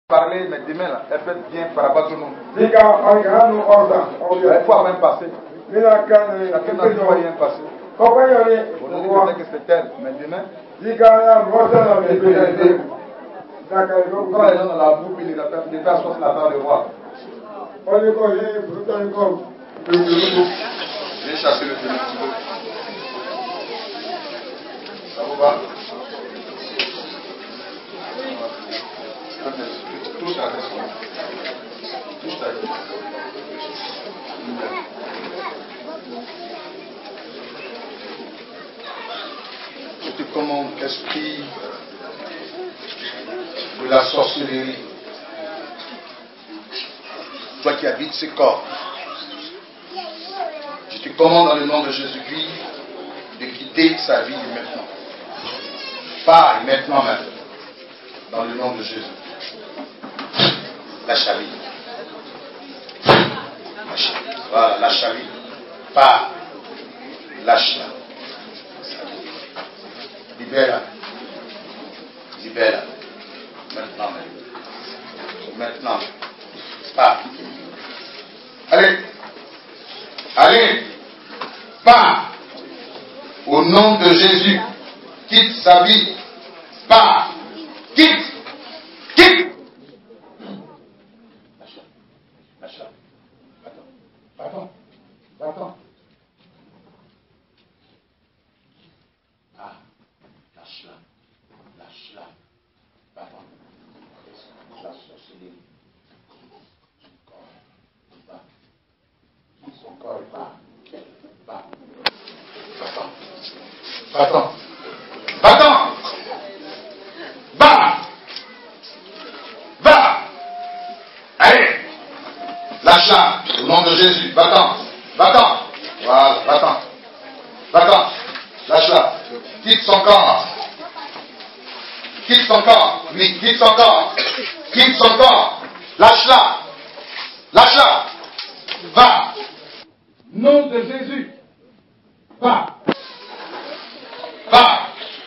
Parler, mais demain, là, elle peut bien parabattre tout le monde. Il faut même passer. Chacun n'a pas rien passer. Aujourd'hui, je sais que c'est elle, mais demain, quand les gens dans la boucle, ils appellent des personnes là dans le roi. Viens chasser le démon. Ça vous va? Touche à la touche ta vie. Je te commande, esprit de la sorcellerie, toi qui habites ce corps, je te commande dans le nom de Jésus-Christ de quitter sa vie maintenant. Pas maintenant même. Dans le nom de Jésus. Lâche la vie. Voilà, lâche la vie. Pas. Lâche-la. Libère-la. Libère-la. Maintenant même. Maintenant. Pas. Allez. Allez. Pas. Au nom de Jésus. Quitte sa vie. Pas. Quitte. Quitte. Lâche-la. Lâche-la. Va-t'en. Va-t'en. Ah. Lâche-la. Lâche-la. Va-t'en. La sorcellerie. Son corps est bas. Va. Va-t'en. Va-t'en. Va-t'en. Va. Va. Allez. Lâche-la. Au nom de Jésus. Va-t'en. Va-t'en. Voilà. Va-t'en. Va-t'en. Lâche-la. Quitte son corps. Quitte son corps. Oui. Quitte son corps. Quitte son corps. Lâche-la. Lâche-la. Va. Nom de Jésus. Va. Va.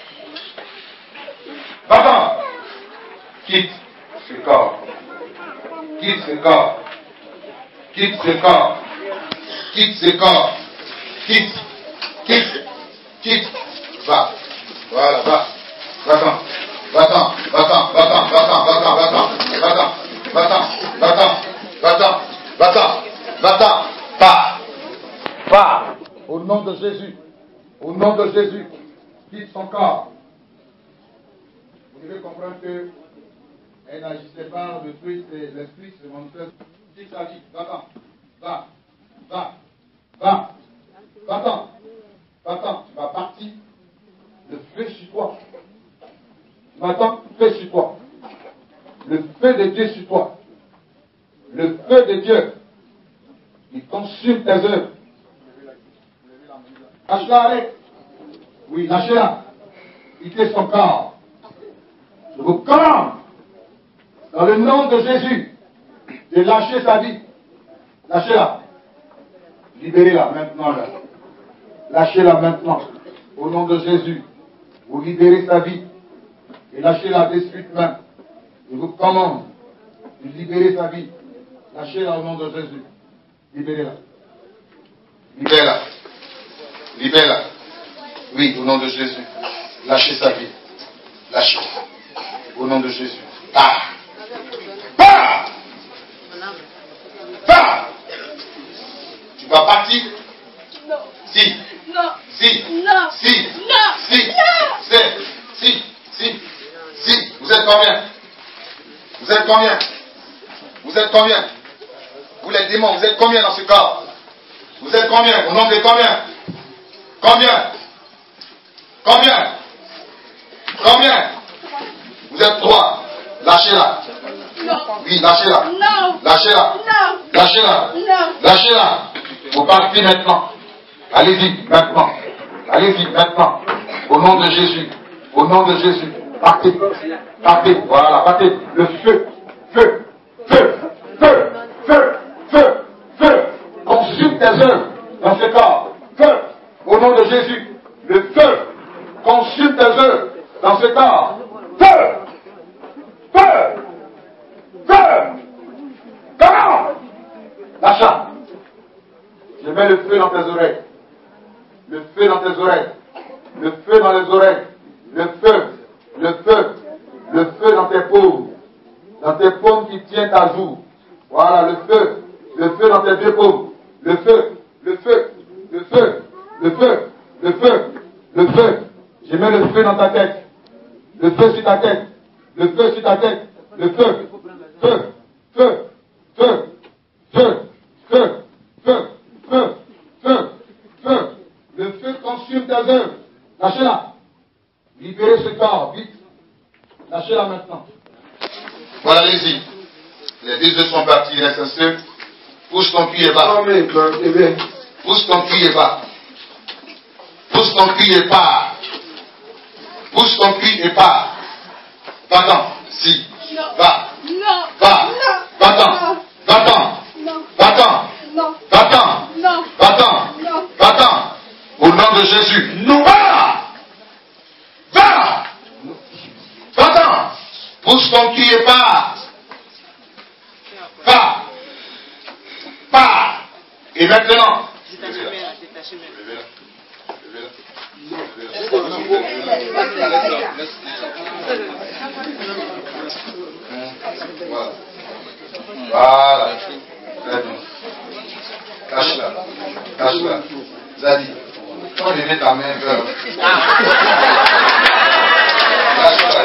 Va-t'en. Quitte ce corps. Quitte ce corps. Quitte ce corps. Quitte ce corps. Quitte. Quitte. Quitte. Va. Voilà, va. Va-t'en. Va-t'en. Va-t'en. Va-t'en. Va-t'en. Va-t'en. Va-t'en. Va-t'en. Va-t'en. Va-t'en. Va-t'en. Va-t'en. Va-t'en. Va. Va. Au nom de Jésus. Au nom de Jésus. Quitte son corps. Vous devez comprendre que elle n'agissait pas, l'esprit se manifeste. Quitte sa vie. Va-t'en. Va. Va. Va. Va-t'en. Va-t'en. Tu vas partir. Le feu sur toi. Va-t'en. Feu sur toi. Le feu de Dieu sur toi. Le feu de Dieu. Il consume tes œuvres. Lâche-la, arrête. Oui, lâchez-la. Quittez son corps. Je vous commande, dans le nom de Jésus, de lâcher sa vie. Lâchez-la. Libérez-la maintenant. Là. Lâchez-la maintenant. Au nom de Jésus. Vous libérez sa vie. Et lâchez-la de suite même. Je vous commande de libérer sa vie. Lâchez-la au nom de Jésus. Libérez-la. Libérez-la. Libère-la. Oui, au nom de Jésus. Lâchez sa vie. Lâchez. Au nom de Jésus. Pars. Pars. Pars. Tu vas partir? Non. Si. Non. Si. Non. Si. Non. Si. Non. Si. Si. Si. Vous êtes combien? Vous êtes combien? Vous êtes combien? Vous les démons, vous êtes combien dans ce corps? Vous êtes combien? Au nombre de combien? Combien? Combien? Combien? Vous êtes 3. Lâchez-la. Non. Oui, lâchez-la. Non. Lâchez-la. Non. Lâchez-la. Non. Lâchez-la. Vous partez maintenant. Allez-y maintenant. Allez-y maintenant. Au nom de Jésus. Au nom de Jésus. Partez. Partez. Voilà, partez. Le feu. Feu. Feu. Feu. Feu. Feu. Feu. Consume tes œuvres dans ce corps. Feu. Au nom de Jésus. Le feu. Consume tes œuvres dans ce corps. Feu. Feu. Je mets le feu dans tes oreilles. Le feu dans tes oreilles. Le feu dans les oreilles. Le feu. Le feu. Le feu dans tes paumes. Dans tes paumes qui tiennent à jour. Voilà, le feu. Le feu dans tes deux paumes. Le feu. Le feu. Le feu. Le feu. Le feu. Le feu. Je mets le feu dans ta tête. Le feu sur ta tête. Le feu sur ta tête. Le feu. Feu. Feu. Feu. Feu. Feu. Feu. Feu. Feu. Feu. Le feu consume tes œuvres. Lâchez-la. Libérez ce corps, vite. Lâchez-la maintenant. Voilà, allez-y. Les 2 œufs sont partis, il reste un seul. Pousse ton cul et bas. Pousse ton cul et bas. Pousse ton cul et pars. Pousse ton cul et pars. Va-t'en. Si. Va. Va. Va-t'en. Va-t'en. Va-t'en. Va-t'en. Va-t'en. Va-t'en. Au nom de Jésus. Non. Va. Va. Va-t'en. Pousse ton cul et pars. Va. Pars. Et maintenant. Voilà. Très bien. Cache-la. Cache-la. Zadi. Quand je mets ta main, cache-la.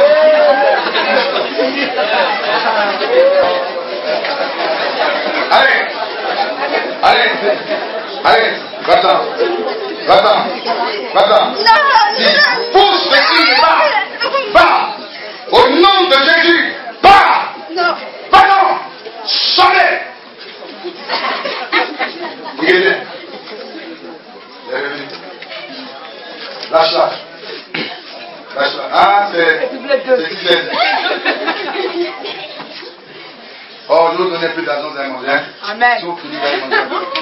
Allez. Allez. Allez. Va-t'en. Va-t'en. Va-t'en. Si. Pousse le cul et va. Va. Au nom de Jésus. Va. Va-t'en. Sortez. Regardez. Lâche-la. Lâche-la. Ah, c'est Tiblet. Oh, je ne donnais plus d'argent à manger. Amen. Sauf que nous allons manger.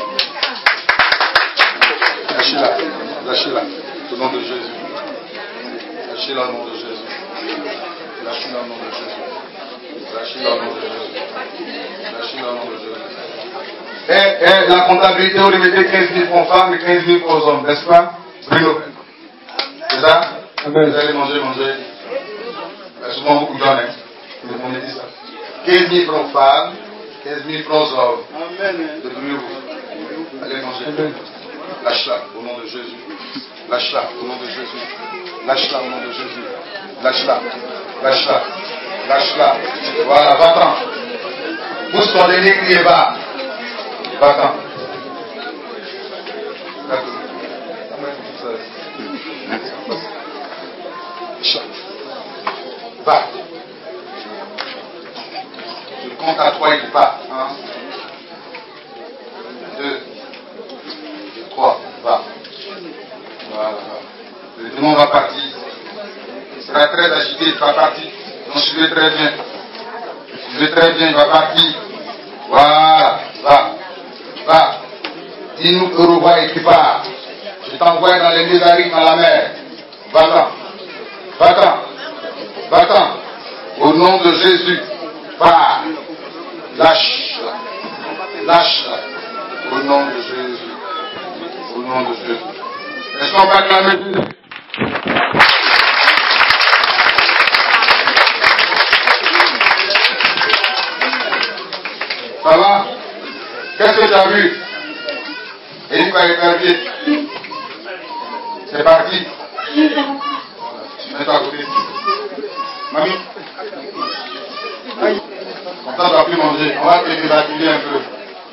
Lâchez-la. Lâchez-la. Au nom de Jésus. Lâchez-la au nom de Jésus. Lâchez-la au nom de Jésus. Lâchez-la au nom de Jésus. Lâchez-la au nom de Jésus. Et la comptabilité, vous mettez 15 000 pour femmes et 15 000 pour les hommes, n'est-ce pas? Bruno. C'est ça? Amen. Vous allez manger. Souvent beaucoup de gens, hein. On dit ça. 15 000 francs femmes, 15 000 francs hommes. Amen. Débrouillez-vous. Allez manger. Amen. Lâche-la au nom de Jésus. Lâche-la au nom de Jésus. Lâche-la au nom de Jésus. Lâche-la. Lâche-la. Lâche-la. Voilà, va-t'en. Pousse ton dernier cri et va. Va-t'en. Va. Je compte à 3 et il part. 1, 2, 3, va. Voilà. Le démon va partir. Il sera très agité, il va partir. Donc suivez très bien. Suivez très bien, il va partir. Voilà. Va. Va. Dis-nous Uruguay et tu pars. Je t'envoie dans les Nézarites, dans la mer. Va-t'en. Va-t'en. Va-t'en. Au nom de Jésus. Pars. Lâche. Lâche. Au nom de Jésus. Au nom de Jésus. Est-ce qu'on va acclamer Jésus? Ça va? Qu'est-ce que tu as vu? Et il va épervier. C'est parti. Mets-toi à côté. Mamie. Comme ça, tu ne vas plus manger. On va te débattuler un peu.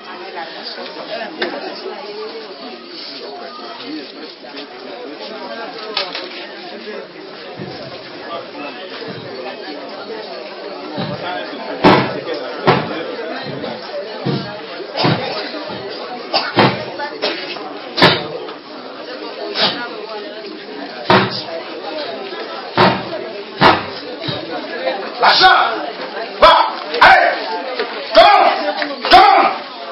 Lâche-la. Va. Allez. Come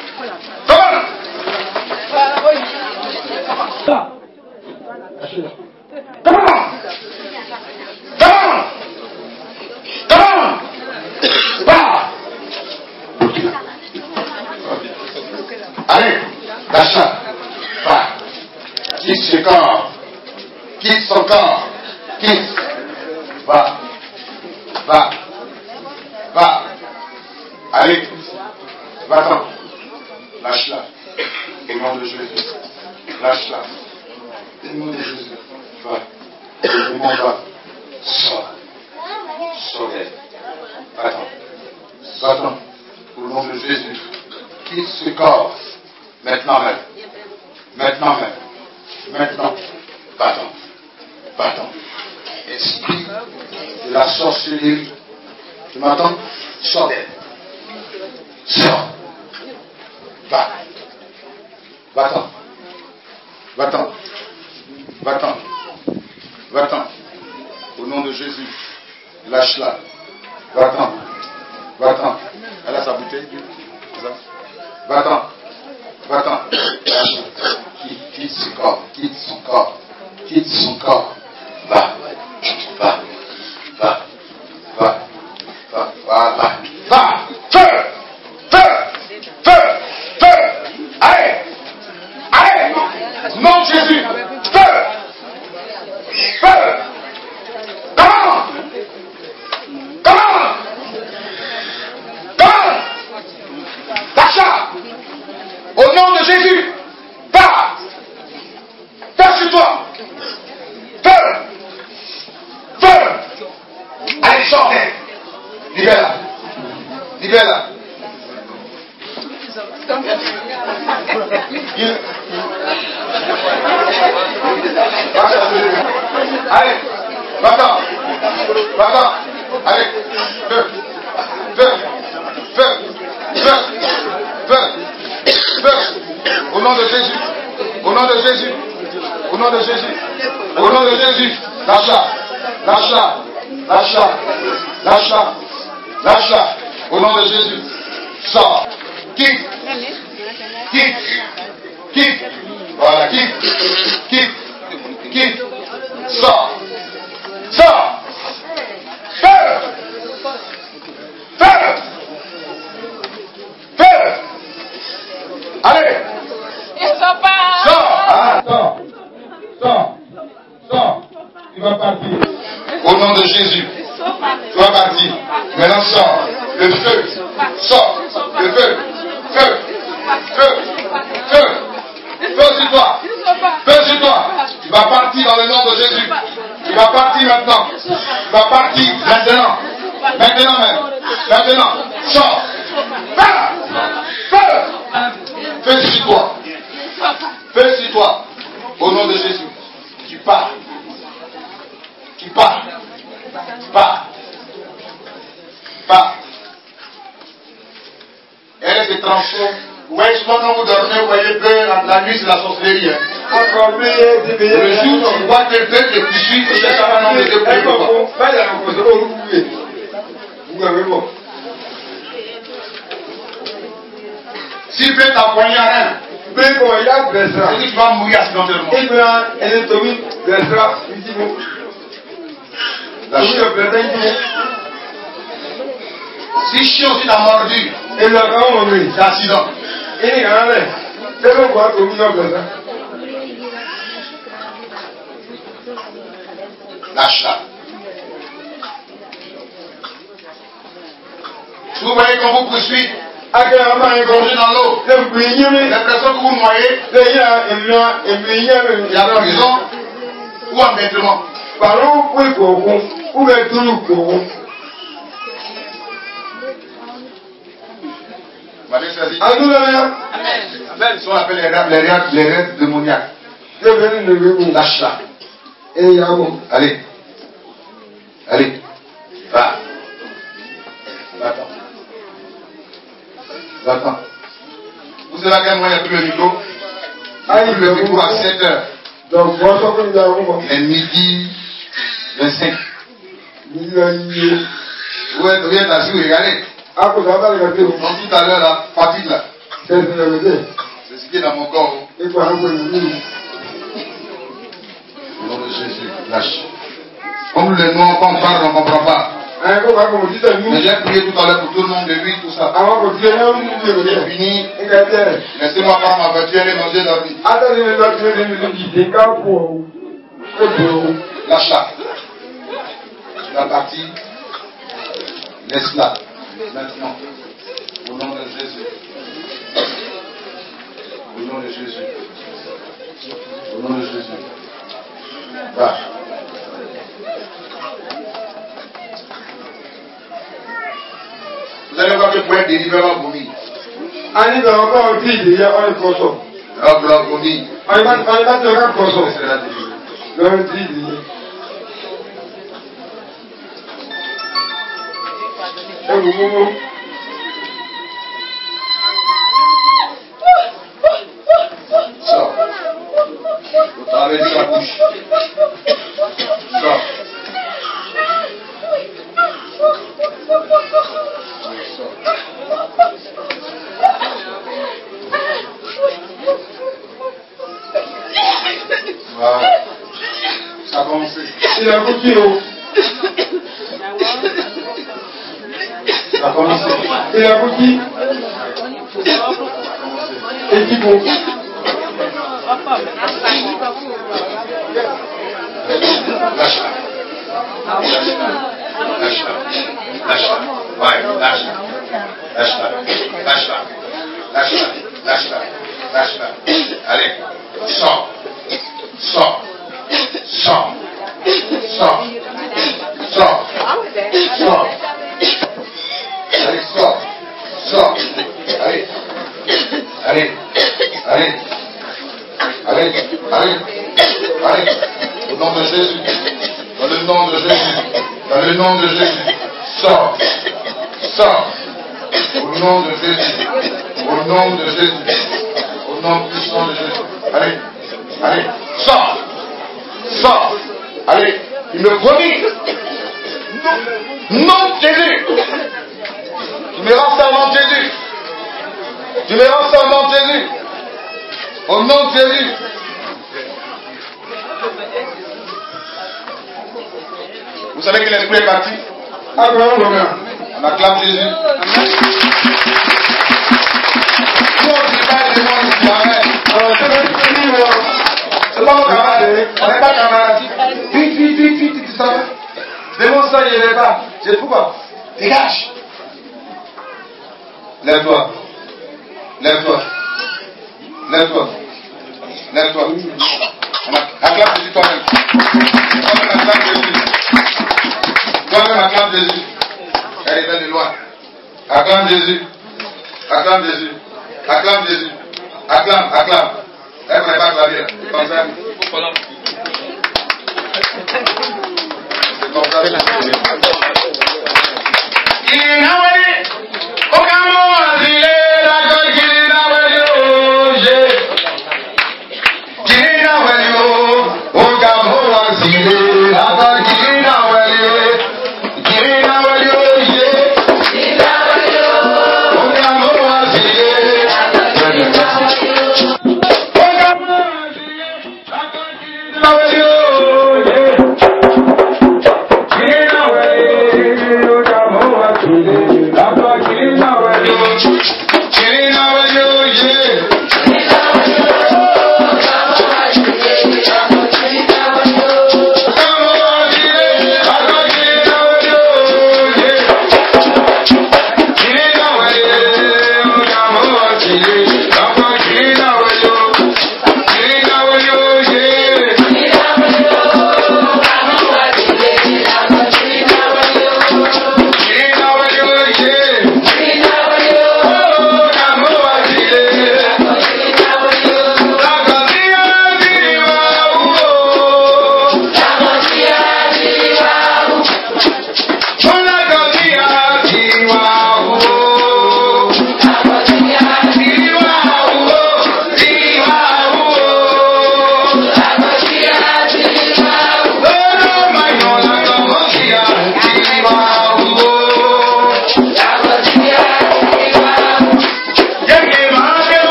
on. Va. Allez. Lâche-la. Quitte ce corps. Quitte son corps. Quitte. Va. Va. Va. Allez. Va-t'en. Lâche-la. Au nom de Jésus. Lâche-la. Au nom de Jésus. Va. Démon va. Sors. Sors d'elle. Va-t'en. Va-t'en. Au nom de Jésus. Quitte ce corps. Maintenant même. Maintenant même. Maintenant. Va-t'en. Va-t'en. Esprit de la sorcellerie. Tu m'entends? Sors d'elle. Sors. Va. Va-t'en. Va-t'en. Va-t'en. Va-t'en. Au nom de Jésus. Lâche-la. Va-t'en. Va-t'en. Elle a sa bouteille. Va-t'en. Va-t'en. Quitte ce corps. Quitte son corps. Quitte son corps. Va. Va. Va. Va. Va. Va. Va. Feu. Feu. Feu. Feu. Allez. Allez. Nom de Jésus. Feu. Feu. Comment? Comment? Comment? Lâche-la. Au nom de Jésus. Va. Feu sur toi. Feu. Feu. Allez, sors. Libère-la. Libère-la. Allez, va-t'en. Va-t'en. Allez, feu. Feu. Feu. Feu. Feu. Feu. Au nom de Jésus. Au nom de Jésus. Au nom de Jésus. Au nom de Jésus. Lâche-la. Lâche-la. Lâche-la. Lâche-la. Lâche-la. Au nom de Jésus. Sors. Quitte. Quitte. Quitte. Voilà, quitte. Quitte. Quitte. Sors. Sors. Feu. Feu. Feu. Allez. Sors. Ah, sors. Sors. Sors. Tu vas partir. Au nom de Jésus. Tu vas partir. Maintenant sors. Le feu. Sors. Le feu. Feu. Feu. Feu. Feu sur toi. Feu sur toi. Tu vas partir dans le nom de Jésus. Tu vas partir maintenant. Tu vas partir maintenant. Maintenant même. Maintenant. Sors. Feu. Feu. Feu sur toi. Feu sur toi. Au nom de Jésus. Tu pars. Tu pars. Pars. Pars. Elle se transforme. Vous voyez, souvent quand vous dormez, vous voyez peur, la nuit c'est la sorcellerie. Hein. Le jour où tu vois quelqu'un te poursuit, tu cherches à un homme de s'il peut t'appoigner à rien, c'est que tu vas mourir accidentellement. Si chien aussi t'a mordu, c'est accident. Lâche-la. Vous voyez quand vous poursuivez, plongez dans l'eau. L'impression que vous noyez, il y a prison ou embêtement. Amen. Ce qu'on appelle les rêves démoniaques. Lâche-la. Allez. Allez. Va. Va-t'en. Va-t'en. Vous savez à quel moment il n'y a plus le micro? Le micro à 7 heures. Il est midi 25. Vous êtes assis, vous regardez. Donc tout à l'heure, la fatigue là. C'est ce qui est dans mon corps. Au nom de Jésus, lâche. Comme le nom, quand on parle, on ne comprend pas. Mais j'ai prié tout à l'heure pour tout le monde de lui, tout ça. J'ai fini. Laissez-moi prendre ma voiture et manger la vie. Lâche-la. Tu vas partir. Laisse-la. Maintenant. Au nom de Jésus. Au nom de Jésus. Au nom de Jésus. Va. Vous allez voir que pour être délivré, on va vomir. On va vomir. Sors. Au travers de sa bouche. Sors. Voilà. Ça a commencé. Il a commencé. Ça a commencé. Il a commencé. Et qui bon? Lâche-la. Lâche-la. Lâche-la. Lâche-la. Ouais, lâche-la. Lâche-la. Lâche-la. Lâche-la. Lâche-la. Lâche-la. Allez, sors. Sors. Sors. Sors. Sors. Sors. Allez, sors. Sors. Allez. Allez. Allez. Allez. Allez. Allez. Au nom de Jésus. Dans le nom de Jésus. Dans le nom de Jésus. Sors. Sors. Au nom de Jésus. Au nom de Jésus. Au nom puissant de Jésus. Allez. Allez. Sors. Sors. Allez. Il me vomit. Non, Jésus. Tu me rends ça au nom de Jésus. Tu me rends ça au nom de Jésus. Au nom de Jésus. Vous savez que l'esprit est parti? On acclame Jésus. C'est pas mon camarade. On n'est pas camarade. Vite, tu savais. Démon ça, il n'est pas. C'est pourquoi? Dégage. Lève-toi. Lève-toi. Lève-toi. Lève-toi. Acclame Jésus toi-même. Toi-même acclame Jésus. Toi-même acclame Jésus. Elle vient de loin. Acclame Jésus. Acclame Jésus. Acclame Jésus. Acclame. Elle ne va pas acclamer. C'est comme ça. C'est comme ça.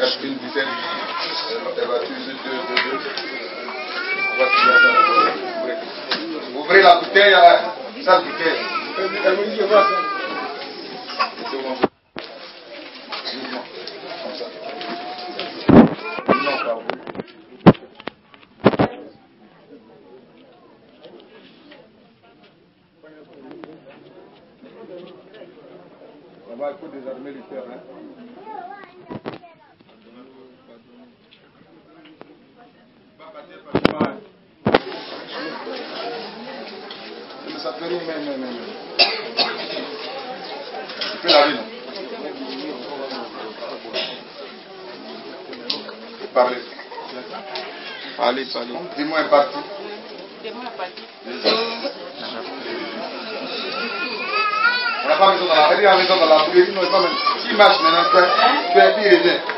une bouteille. Elle va utiliser deux. Ouvrez la bouteille, ça bouteille. Comme ça. Non, pardon. Là-bas, il faut désarmer le cœur. Mais ça fait rien, mais. Tu peux laver, non? Parlez. Parlez. Dis-moi un parti. On n'a pas besoin de la boulangerie, non, pas même. S'il marche maintenant, tu es pire et bien.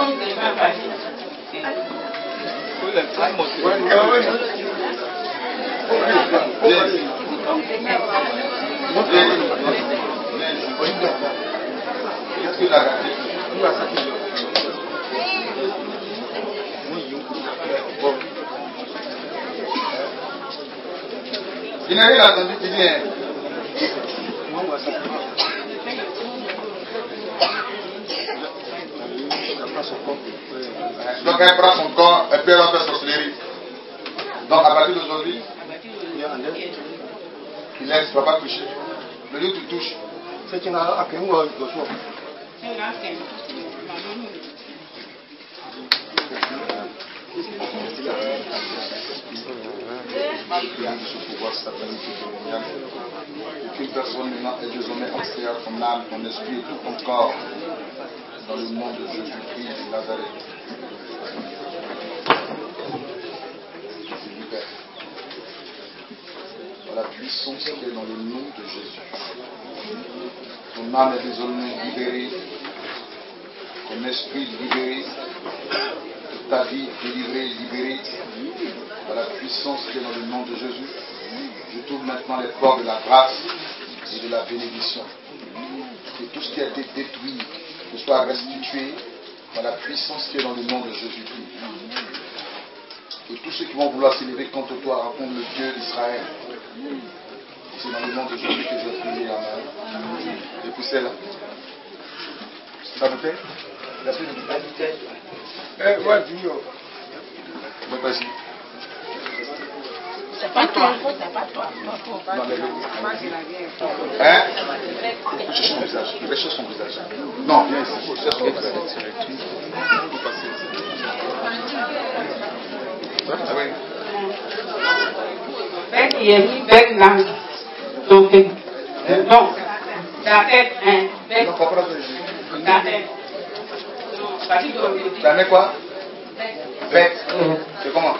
Qu'est-ce que tu as raté? Il n'a rien entendu, tu dis hein. Donc elle prend son corps et puis elle va faire sorcellerie. Donc à partir d'aujourd'hui, il laisse, tu ne vas pas toucher. Le lieu où tu touches. Ce pouvoir satanique et démoniaque. Aucune personne maintenant est désormais entrée à ton âme, ton esprit et tout ton corps. Dans le nom de Jésus-Christ de Nazareth. Je libère. Par la puissance qui est dans le nom de Jésus. Ton âme est désormais libérée. Ton esprit libéré. Ta vie délivrée, libérée. Par la puissance qui est dans le nom de Jésus. Je trouve maintenant les portes de la grâce et de la bénédiction. Et tout ce qui a été détruit que soit restitué par la puissance qui est dans le nom de Jésus-Christ. Et tous ceux qui vont vouloir s'élever contre toi rencontrent le Dieu d'Israël. C'est dans le nom de Jésus que j'ai prié la main. Et puis celle-là. La bouteille? La bouteille? Ouais, Junior. Donc vas-y. C'est pas toi, c'est pas toi. Non, mais hein? Je cherche son visage. Je vais chercher son visage. Non, viens ici. Je cherche son visage. Ah oui. Il y a une belle langue. Donc, non. La tête, hein. Non, comprends pas. La tête. Ça met quoi? Bête. C'est comment?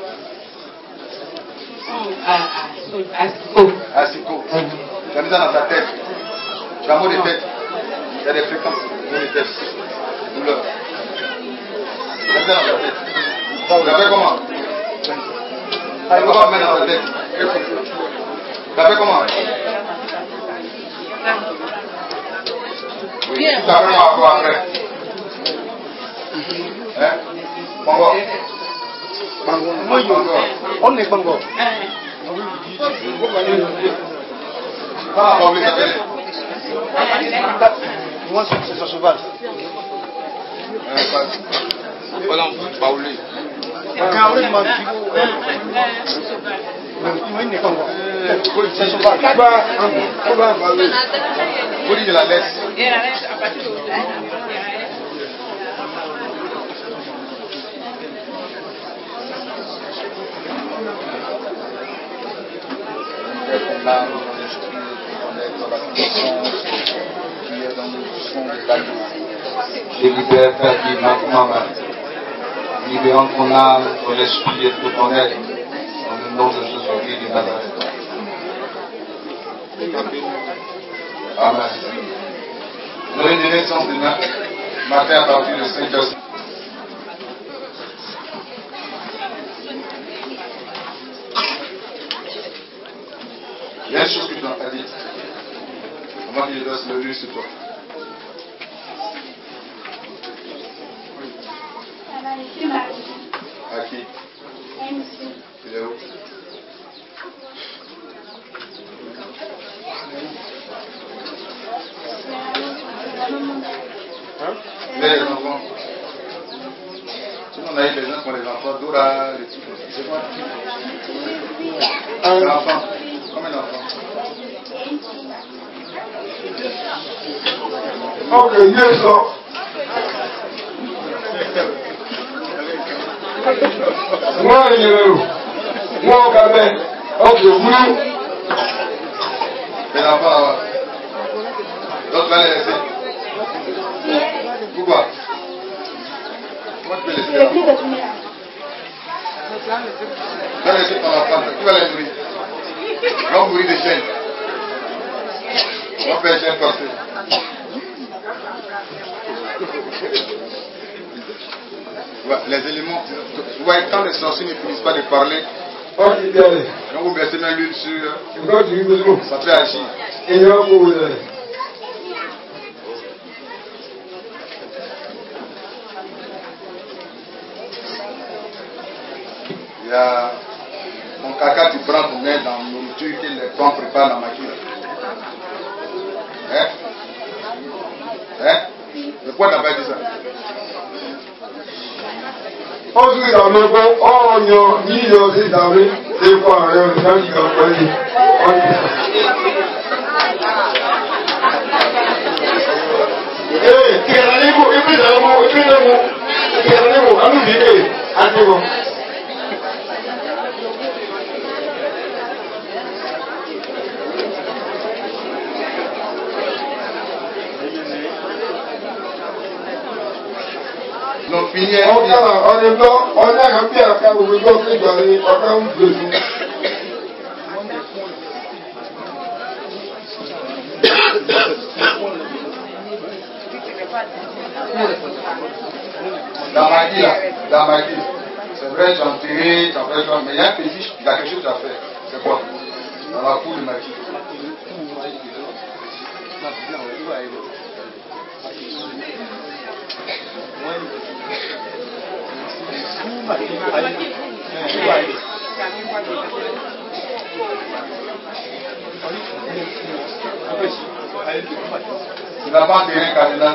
Asiko. Tu as mis ça dans ta tête. Tu as mot de tête. Il y a des fréquences. Mot de tête. Des douleurs. Tu as mis ça dans ta tête. Tu as fait comment? Tu peux pas mettre dans ta tête. Tu as fait comment? Oui, tu as fait comment après? Hein? Bongo. On est Bongo. Pas la Paulée, ça fait. Moi, c'est ça cheval. Voilà, Paulée. Paulée, m'a dit. Il n'est pas encore. C'est cheval. Vous dites de la laisse. À partir de là, qui est dans le son de la vie. Je libère ta vie maintenant, libérant ton âme, ton esprit et tout ton être, dans le nom de Jésus-Christ de Nazareth. Amen. Vous aurez des naissances demain matin à partir de 5h. Il y a une chose que tu n'as pas dit. Avant qu'il laisse le lieu sur toi. À qui? Il est où? Vous avez les enfants? Sinon, on a eu des gens qui ont les enfants. Dora, les trucs. C'est quoi? Un enfant. Combien d'enfants? Ok, yes, sir. Moi, moi, au Cameroun. Ok, vous. Les enfants, l'autre va les laisser. Pourquoi? Pourquoi tu peux laisser les enfants? Tu vas laisser ton enfant, tu vas les nourrir. Ils vont mourir de chaîne. On fait chaîne forcée. Les éléments, vous voyez, quand les sorciers ne finissent pas de parler, quand vous mettez même l'huile sur, ça fait agir. Il y a mon caca, tu prends ton aide dans la nourriture que les femmes préparent la maquille. Hein? Hein? Mais pourquoi t'as pas dit ça? On dit dans le bon, on y a ni le d'arrêt, des fois, on a dit qu'on peut dire. Eh, tu es allé où? Et puis, tu es allé où? À nous dire, attends. Non, fini. On a rempli à faire où on fait gagner, on a un peu. Dans ma vie, c'est vrai, j'ai enterré, mais il y a un fétiche, il y a quelque chose à faire. C'est quoi? Dans la cour de ma vie. Tu n'as pas enterré Kadena?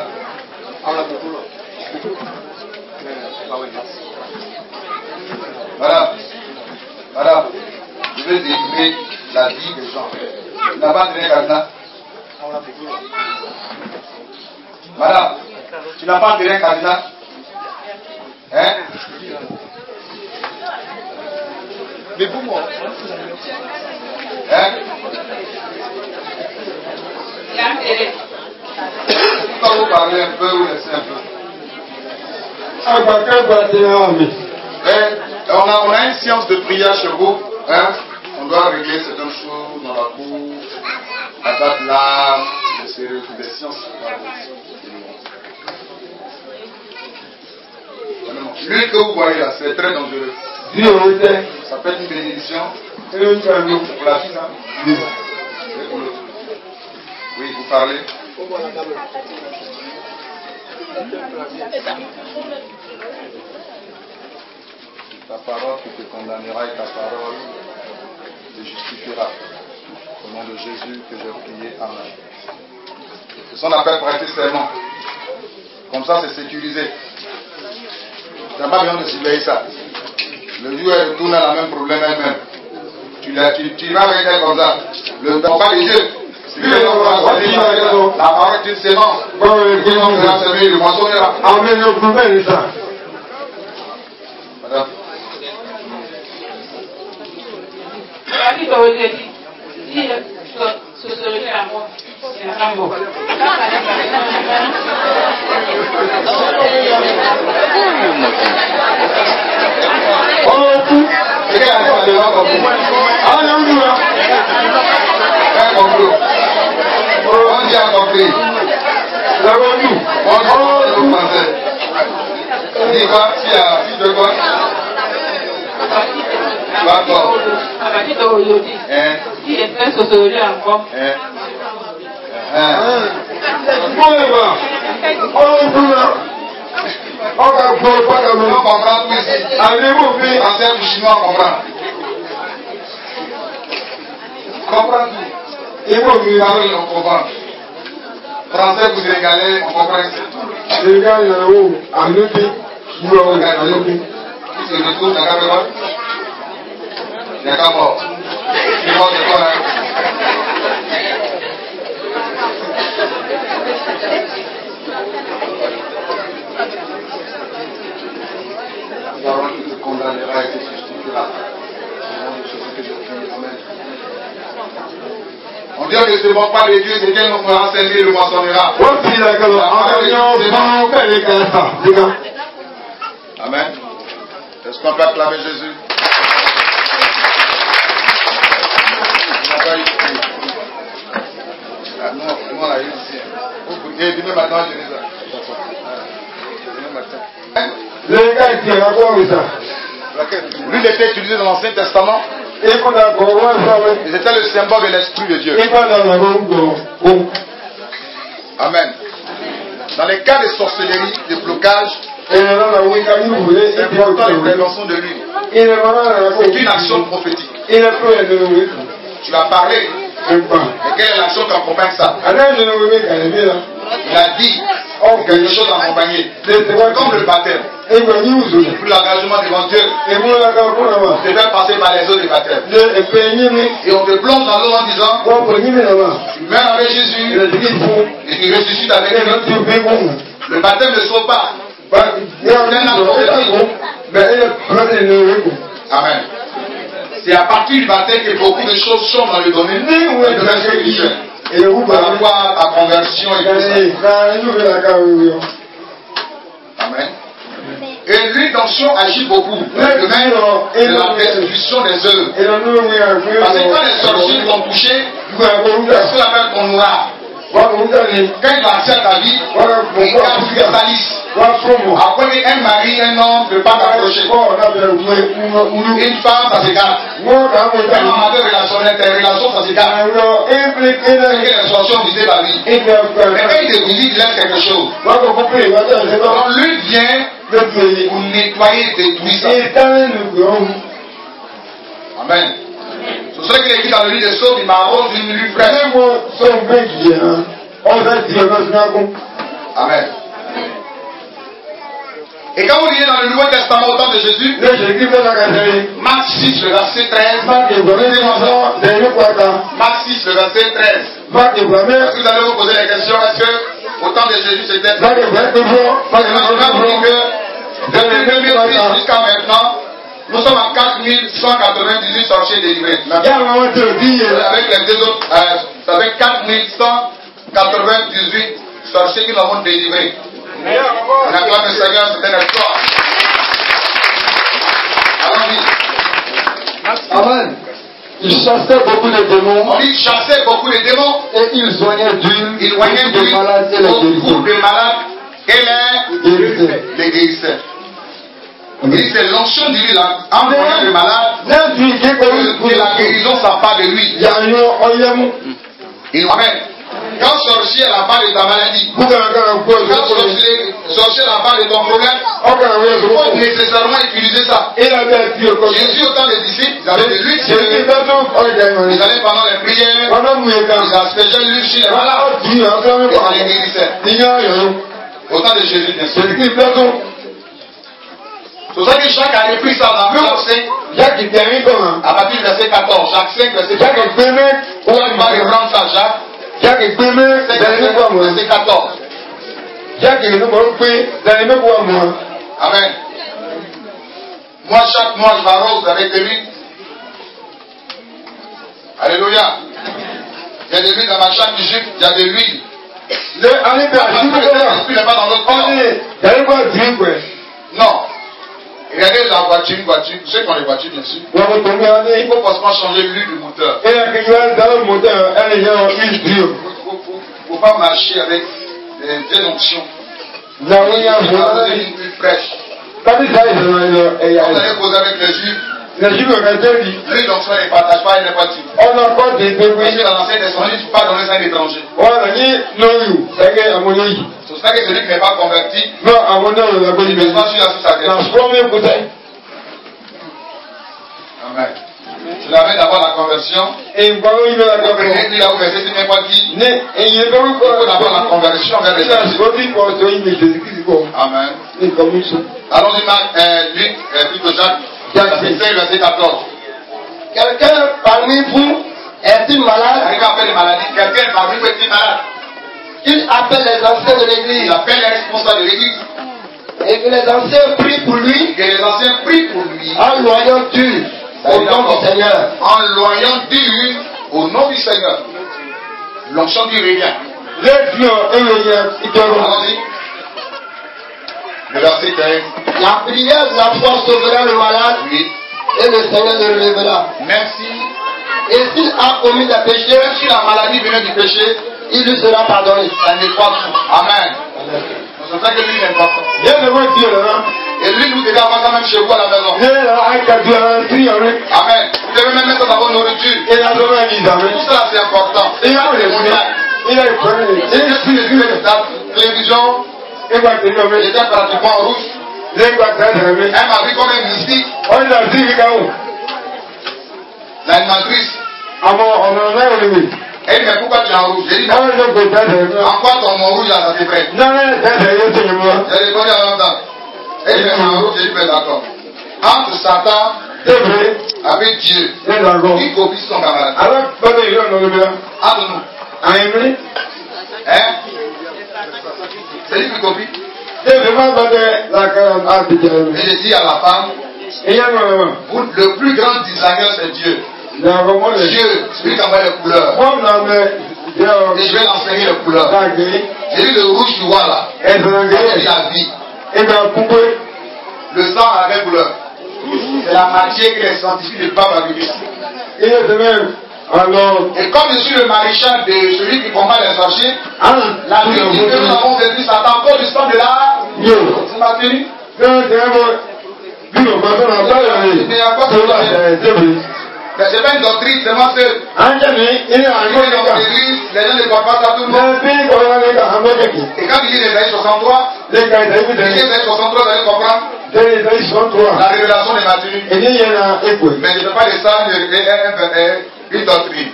Voilà, je vais détruire la vie des gens. Tu n'as pas enterré Kadena? Madame, tu n'as pas enterré Kadena? Hein? Mais pour moi. Hein? Pourquoi vous parlez un peu ou laissez un peu? On a une séance de prière chez vous. Hein? On doit régler certaines choses dans la cour. La date là, des séances. L'huile que vous voyez là, c'est très dangereux. Ça peut être une bénédiction. C'est pour la fille, hein? Oui, vous parlez. Ta parole qui te condamnera et ta parole te justifiera. Au nom de Jésus que j'ai prié. Amen. C'est son appel prêter serment. Comme ça, c'est sécurisé. Tu n'as pas besoin de surveiller ça. Le jour où elle retourne à la même problème elle-même. Tu vas avec elle comme ça. Le combat des yeux. La parole est une sémence. Le moisson est là. Amen, le problème est ça. Madame. On dit à compris. On français. Dis quoi? Si de quoi? D'accord. Français ou chinois comprendre. Comprendre tout. Parole, on comprend. Français ou sénégalais, on comprend. Sénégal, en Europe, c'est le tour, d'accord, d'accord. C'est bon, c'est quoi là? La parole qui te condamnera et te justifiera. On dit que ce n'est pas de Dieu, c'est qu'elle nous fera servir et le moissonnera. Amen. Est-ce qu'on peut acclamer Jésus? Nous, on a eu ici. Et demain matin, je dis ça. Lui, il était utilisé dans l'Ancien Testament. Et c'était le symbole de l'Esprit de Dieu. Amen. Dans les cas de sorcellerie, de blocage, c'est important l'intervention de lui. C'est une action prophétique. Tu vas parler. Et quelle est l'action qui accompagne ça? Il a dit quelque chose à accompagner. Comme le baptême. Pour l'engagement devant Dieu. Tu te fais passer par les eaux du baptême. Et on te plonge dans l'eau en disant tu meurs avec Jésus et tu ressuscites avec lui. Le baptême ne sauve pas. Amen. C'est à partir du baptême que beaucoup de choses sont dans le domaine spirituel. Par rapport à la conversion et tout ça. Amen. Et l'onction agit beaucoup. Le domaine de la restitution des œuvres. Parce que quand les sorciers vont toucher, c'est ce qu'on appelle qu'on nourra. Quand il va accès à ta vie, il casse les salices. Après, un mari, un homme ne peut pas t'approcher. Une femme, ça s'égare. Un amateur relationnel, tes relations, ça s'égare. C'est que les sorciers ont visé la vie. Mais quand il te visite, il laisse quelque chose. Donc lui vient pour nettoyer et détruire ça. Amen. C'est ça qu'il a dit dans le livre des Psaumes, il m'arrose une nuit fraîche. Amen. Et quand vous lisez dans le Nouveau Testament au temps de Jésus, Marc 6, le verset 13, Marc 6, le verset 13. Est-ce que vous allez vous poser la question, est-ce que au temps de Jésus c'était vrai? Je vais vous dire que depuis 2010 jusqu'à maintenant, nous sommes à 4198 sorciers délivrés. Avec les deux autres, ça fait 4198 sorciers qui nous avons délivrés. On acclame le Seigneur, c'est un espoir. Allons-y. Amen. Il chassait beaucoup de démons. On dit il chassait beaucoup de démons. Et il soignait d'huile beaucoup de malades et les guérissait. Il c'est l'onction d'huile en voyant le malade que la guérison ça part de lui. Il amène. Quand sorcier la part de ta maladie, quand sorcier la part de ton problème, il faut nécessairement utiliser ça. Jésus, au temps des disciples, ils avaient de l'huile sur eux. Ils allaient pendant les prières, ils aspergeaient l'huile sur les malades et ça les guérissait. Au temps de Jésus, bien sûr. C'est pour ça que Jacques a repris ça dans Jacques 5, à partir du verset 14. Jacques 5, verset 14. On va reprendre ça, Jacques. Verset 14. Amen. Moi, chaque mois, je m'arrose avec de l'huile. Alléluia. Il y a de l'huile dans ma chaque jupe, il y a de l'huile. L'esprit n'est pas dans notre corps. Non. Regardez la voiture, vous savez quand les voitures, bien sûr. Il faut forcément changer l'huile du moteur. Il ne faut pas marcher avec des options. Vous avez une huile fraîche. Vous allez poser avec les juifs. L'huile d'onction ne partage pas, elle n'est pas tue. Parce que dans l'Ancien Testament, il ne faut pas donner ça à un étranger. C'est pour ça que celui qui n'est pas converti, il ne met pas sur la sous sa tête. Amen. Je l'amène d'abord la conversion. Et vous voyez la Vous prenez lui là où verset n'est pas dit. Il faut d'abord la conversion vers les Amen. Allons-y, Luc, plutôt Jacques, chapitre 5, verset 14. Quelqu'un parmi vous est-il malade? Quelqu'un appelle les maladies. Quelqu'un parmi vous est-il malade? Il appelle les anciens de l'église. Il appelle les responsables de l'église. Et que les anciens prient pour lui. Que les anciens prient pour lui. En loyant Dieu au nom du Seigneur. En loyant Dieu au nom du Seigneur. L'onction du revient. Allons-y. Le verset 15. La prière de la foi sauvera le malade. Oui. Et le Seigneur le relèvera. Merci. Et s'il a commis des péchés, Si la maladie venait du péché, il lui sera pardonné. ça n'est pas tout. Amen. C'est ça que lui n'aime pas. Et lui, vous devez avoir ça même chez vous à la maison. Amen. Vous devez même mettre dans votre nourriture. Tout ça, c'est important. C'est mondial. Et je suis vu la télévision. J'étais pratiquement en rouge. Elle m'a vu comme un mystique. L'animatrice. Elle dit, mais pourquoi tu es en rouge? J'ai dit, en quoi ton mon rouge là, ça t'est prêt? J'ai répondu en même temps. Elle dit, mais en rouge, j'ai dit, mais d'accord. Entre Satan avec Dieu, qui copie son camarade? Entre nous. Hein? C'est lui qui copie. Et j'ai dit à la femme, le plus grand designer c'est Dieu. Dieu, celui qui envoie les couleurs. Et je vais l'enseigner les couleurs. J'ai dit le rouge tu vois là. C'est la vie. Le sang a la couleur. C'est la matière que les scientifiques ne peuvent pas vivre. Et comme je suis le maréchal de celui qui combat les sorciers, la nuit que nous avons vécu Satan encore du sang de là. C'est ma tenue. Mais c'est pas une doctrine, c'est moi seul. Les gens ne croient pas ça tout le monde. Et quand il dit les années 63, il dit les années 63, vous allez comprendre la révélation de ma tenue. Mais je ne fais pas de ça une doctrine.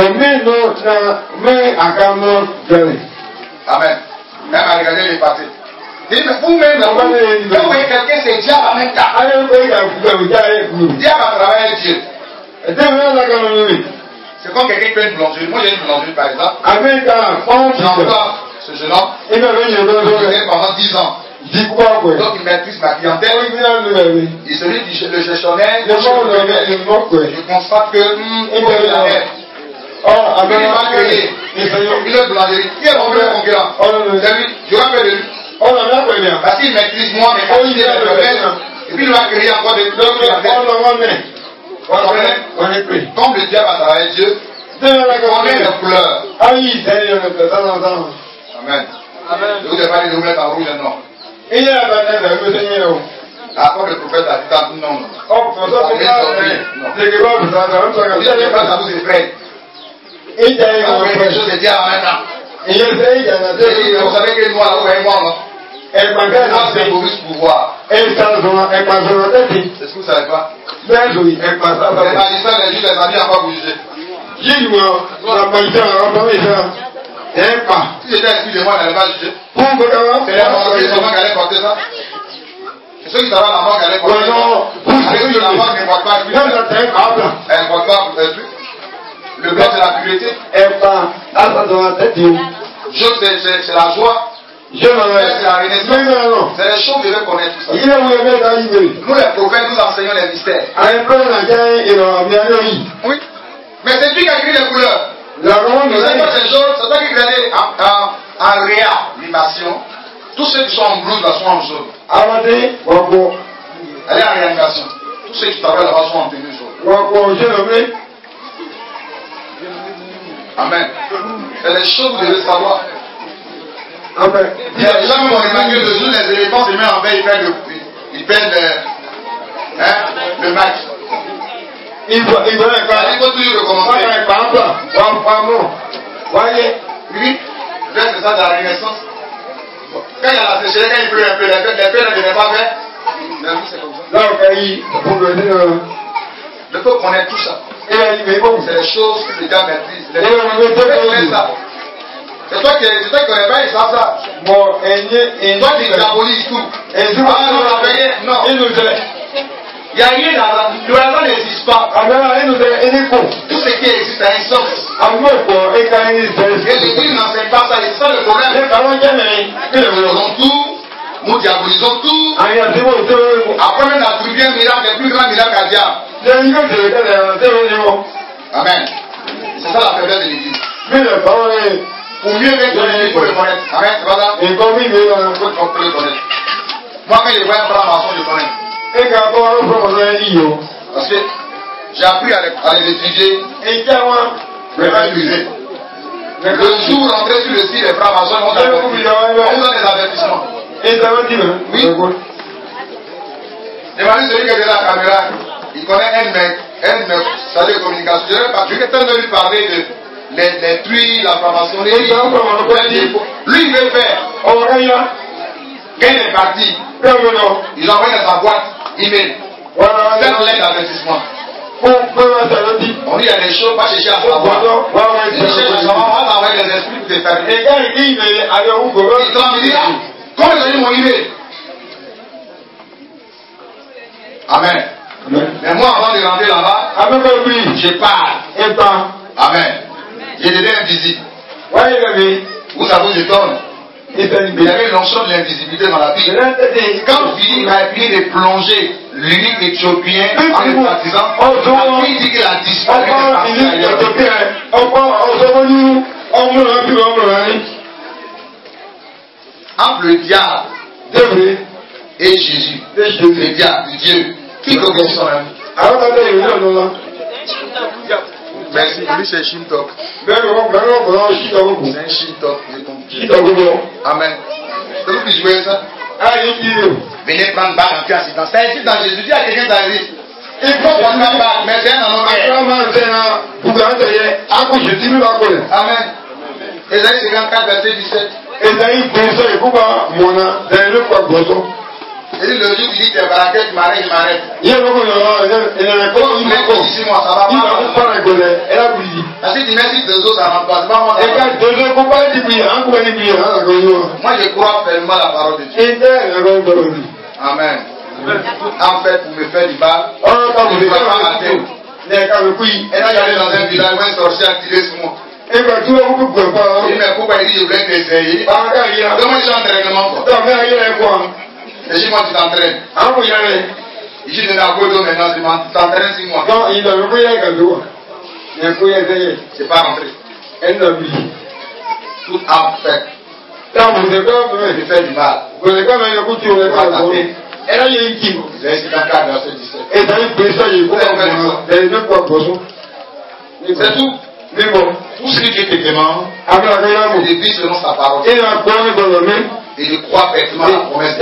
Amen. Même à regarder les parties. Mais vous-même, quand vous voyez quelqu'un, c'est diable en même temps. Diable à travers Dieu. C'est comme quelqu'un qui fait une boulangerie. Moi j'ai une boulangerie par exemple. J'emploie ce jeune homme. Il fait pendant 10 ans. Donc il maîtrise ma clientèle. Et celui qui le gestionnaire, je constate que il veut la mer. Il va créer. Il est boulangerie. Qui est mon vrai concurrent? C'est lui. Je rappelle de lui. Parce qu'il maîtrise moi mes qualités, mes faiblesses. Et puis il va créer encore des clientèles. Comme le diable a travaillé Dieu, on est les couleurs. Amen. Je vous ai parlé de vous mettre en rouge et noir. Après le prophète a dit non. Ça vous effraie. Quand vous faites quelque chose de diable en même temps. Vous savez que moi, là, vous voyez moi, non? C'est pour juste pouvoir. C'est ce que vous ne savez pas. Les magistrats, les juges, les amis, n'ont pas bougé. Si j'étais excusez-moi, je n'allais pas juger. C'est la mort qui allait porter ça. C'est ceux qui savaient la mort qui allait porter ça. Avec qui la mort ne porte pas plus. Elle ne porte pas plus. Le blanc, c'est la pureté. Jaune, c'est la joie. C'est la renaissance. C'est les choses que je vais connaître. Nous, les prophètes, nous enseignons les mystères. Oui. Mais c'est lui qui a écrit les couleurs. Vous savez pas ces choses, c'est toi qui regardez en réanimation. Tous ceux qui sont en blouse là sont en jaune. Allez en réanimation. Tous ceux qui travaillent là-bas sont en tenue jaune. Amen. C'est les choses que vous devez savoir. Il y a des gens qui ont remarqué le jour des éléphants se mettent en veille, ils perdent le match. Il faut toujours recommencer. Oui, c'est ça de la renaissance. Quand il y a la sécheresse, quand il pleut un peu, les pères ne devaient pas faire. Mais vous, c'est comme ça. Le peuple connaît tout ça. Et là, il dit, mais bon, C'est les choses que les gars maîtrisent. Les Et là, on veut gens faire connaissent ça. C'est toi qui connais pas, ils savent ça. bon, et Toi qui diabolises tout. et si Ah non, la veille, non. il nous dit, Il n'y a rien là-bas. Le hasard n'existe pas. alors, il nous dit, il est con. Tout ce qui existe a une source. Amour, et quand il Et dit, l'Église n'enseigne pas ça. Et c'est ça le problème. les parents qui aiment, Nous faisons tout. Nous diabolisons tout. il y a des mots, c'est bon. Après même l'attribuer un miracle, le plus grand miracle à diable. Les gens qui regardent, c'est bon. Amen. C'est ça la faiblesse de l'Église. Mais les parents, Pour mieux être il faut le connaître. Amen, c'est pas ça? et comme il est là, Il faut qu'on peut le connaître. Moi, quand je vois un franc-maçon, je connais. et quand on va prendre un lit, Parce que j'ai appris à les étudier, et quand mais pas utiliser. Le jour rentré sur le site des francs-maçons, on donne des avertissements. et ça va dire, Oui. Demandez celui qui est de la caméra, il connaît un mec, salut de communication. Je vais tellement lui parler de les truies, la franc-maçonnerie. Lui, il veut faire. on va y aller, Quand il est parti, il envoie dans sa boîte email. voilà, Faites l'aide d'avertissement. pour ça va dire, On dit il y a des choses, pas chercher à savoir. Si tu cherches à savoir, on va envoyer des esprits pour te faire. et quand il dit, mais allez, où go, Il tombe, il dit, ah, comment j'ai eu mon email? Amen. Mais moi, avant de rentrer là-bas, avec le prix, je parle. et pas, Amen. J'ai des invisibles. ouais, il est, Vous, ça vous étonne. et ça Il y avait une notion de l'invisibilité dans la Bible. Quand Philippe a fini de plonger l'unique éthiopien en le baptisant, il dit qu'il a disparu. Entre le diable et Jésus, le diable, Dieu, qui connaît son ami? Merci, lui c'est Shintok. C'est un Shintok, j'ai compris. Amen. Est-ce que vous pouvez jouer ça? Venez prendre bague en classe. Ça existe dans Jésus. Dis à quelqu'un d'arriver. Il faut prendre ma bague, mais c'est un homme. Amen. Ésaïe 54, verset 17. Il dit le jour il dit que Baraket m'arrête, il m'arrête. Quand tu mets pour 6 mois, ça va pas. Parce que tu mets 6 2 autres, ça va pas. C'est pas moi. Moi je crois pleinement la parole de Dieu. Amen. En fait, pour me faire du mal, je ne vais pas rater. Et là, j'allais dans un village où un sorcier a tiré sur moi. Il me coupe, il dit je voulais t'essayer. Demande l'entraînement. Et je moi tu t'entraînes. Ici je n'ai pas de maintenant, tu t'entraînes 6 mois. C'est pas rentré. Tout a fait. Je fais du mal. J'ai 54 verset 17. C'est tout. Tout ce que Dieu te demande, il vit selon sa parole. Et je crois perfectement à la promesse.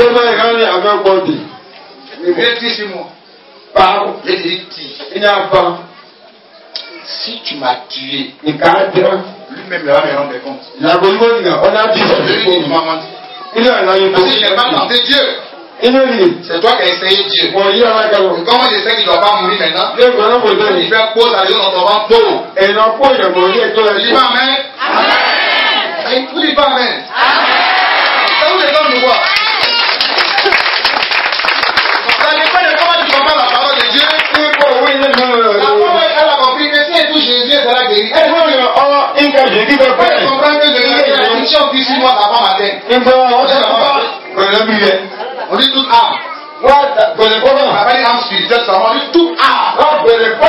Viens tire sur moi. Je te dis tire. Si tu m'as tué, lui-même il va me rendre compte. Je lui dis tu m'as menti. Parce que je n'ai pas tenté Dieu. C'est toi qui as essayé Dieu. Comment j'essaie qu'il ne doit pas mourir maintenant? Il fait pause à Dieu dans ton ventre. Tu dis pas amen? Amen. Vous dites pas amen? Ça vous étonne de quoi? Ça dépend de comment tu comprends la parole de Dieu. La parole, elle a compris que si elle touche Jésus, elle sera guérie. Elle comprend que la mission depuis 6 mois, ça va matin. On dit toute âme. On va pas dire âme spirituelle, ça va dire toute âme.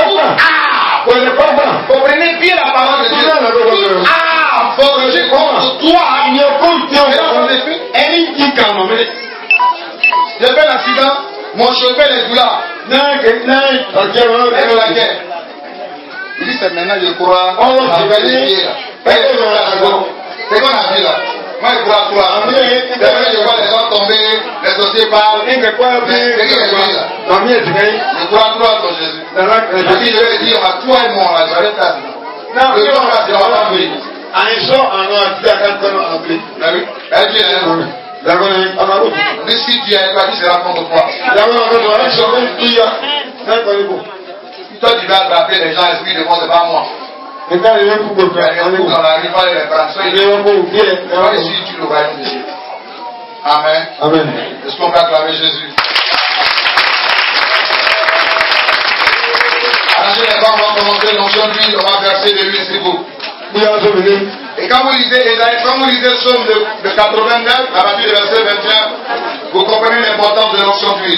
Comprenez bien la parole de Dieu. Toute âme forgée contre toi. J'ai fait l'accident, mon chauffeur est là. Il dit c'est maintenant je crois. Avec les pieds là. C'est quoi la vie là? Moi je crois toi. Je vois les gens tomber, les dossiers parlent. C'est qui est là? Je crois toi ton Jésus. Et puis je vais dire à toi et moi là, j'avais ça. Le temps là, c'est vraiment oui. Si tu as pas dit, c'est là contre toi. Toi, tu vas attraper les gens, esprit de mort, c'est pas moi. Et quand il est pour Il y a des gens dans la rue, pas les prendre. Sois ici, tu le royaume de Dieu. Amen. Amen. Est-ce qu'on peut acclamer Jésus? Arrangez les bancs, on va commencer l'onction d'huile, on va verser de l'huile sur vous. Et quand vous lisez Psaume de 89, à partir du verset 21, vous comprenez l'importance de l'onction d'huile.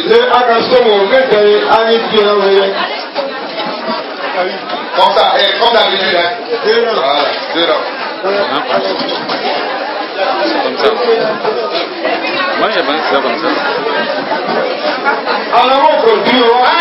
Comme ça, comme d'habitude, hein. Voilà, 2 heures. Comme ça. Moi, j'ai pas ça comme ça. Alors, on continue.